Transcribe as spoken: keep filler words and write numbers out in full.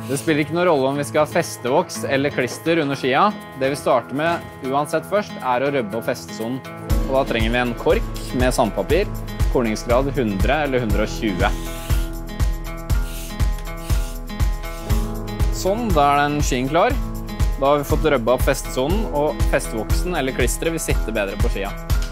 Det spiller ikke noen rolle om vi skal ha festevoks eller klister under skia. Det vi starter med uansett først er å rubbe opp festesonen. Og da trenger vi en kork med sandpapir, korningsgrad hundre eller hundre og tjue. Sånn, da er den skien klar. Da har vi fått rubba opp festesonen, og festevoksen eller klisteret vil sitte bedre på skia.